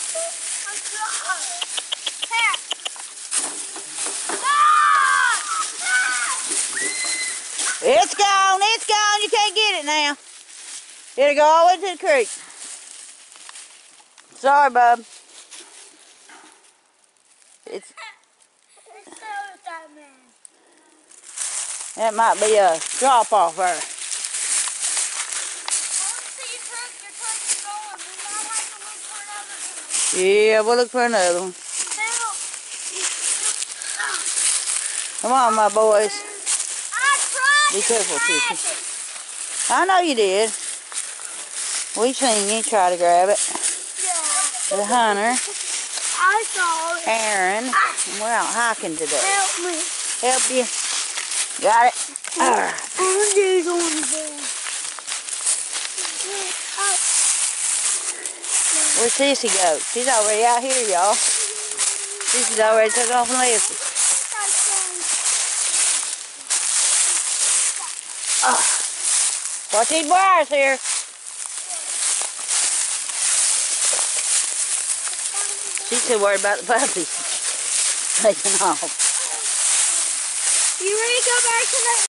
It's gone, it's gone. You can't get it now. It'll go all the way to the creek. Sorry, bub. That might be a drop off there. Yeah, we'll look for another one. Come on, my boys. Be careful, Sissy. I know you did. We seen you try to grab it. The hunter. I saw it. Aaron. We're out hiking today. Help me. Help you. Got it? Alright. Where's Sissy go? She's already out here, y'all. Sissy's already took off and left us. Watch these wires here. She's still worried about the puppies taking off. You ready to go back to that?